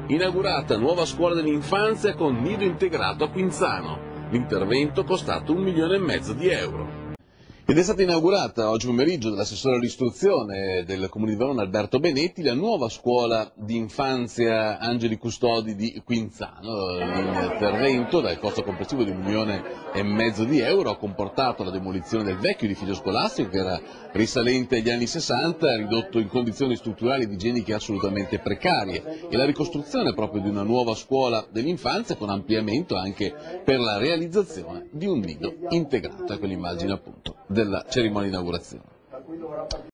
Inaugurata nuova scuola dell'infanzia con nido integrato a Quinzano. L'intervento costato 1,5 milioni di euro. Ed è stata inaugurata oggi pomeriggio dall'assessore all'istruzione del Comune di Verona Alberto Benetti la nuova scuola di infanzia Angeli Custodi di Quinzano. L'intervento dal costo complessivo di 1,5 milioni di euro ha comportato la demolizione del vecchio edificio scolastico che era risalente agli anni 60, ridotto in condizioni strutturali ed igieniche assolutamente precarie, e la ricostruzione proprio di una nuova scuola dell'infanzia con ampliamento anche per la realizzazione di un nido integrato. Ecco l'immagine appunto della cerimonia di inaugurazione.